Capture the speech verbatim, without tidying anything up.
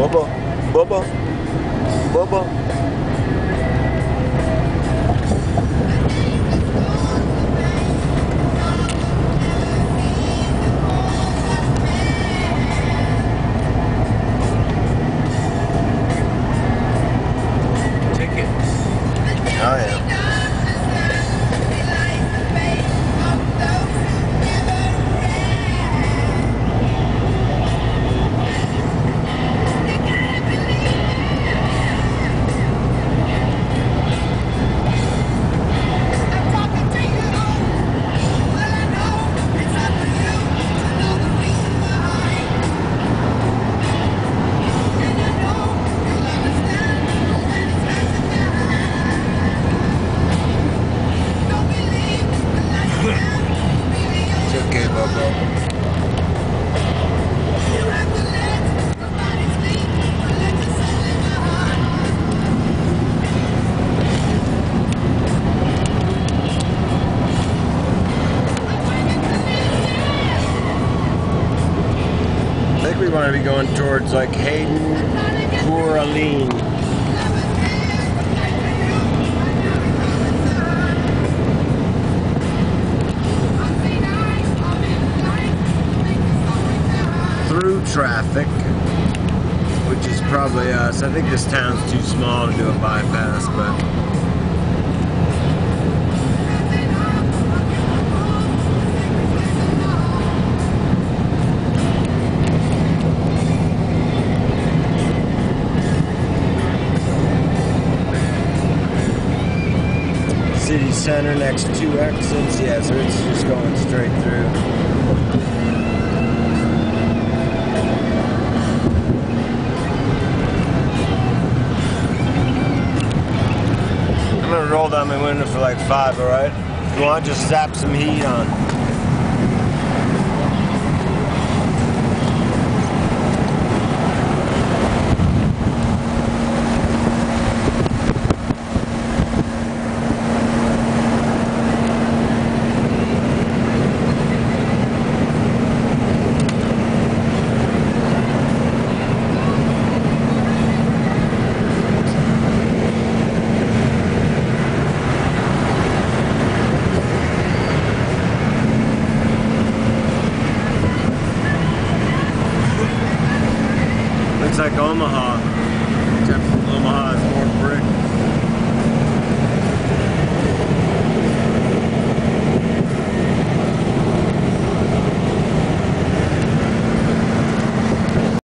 Bubba, Bubba, Bubba. Ticket. Oh yeah. It's okay, Bubba. I think we want to be going towards like Hayden, Colin. Through traffic, which is probably us. I think this town's too small to do a bypass, but city center, next two exits. Yeah, so it's just going straight through. I'm gonna roll down my window for like five, alright? If you want, just zap some heat on. Looks like Omaha.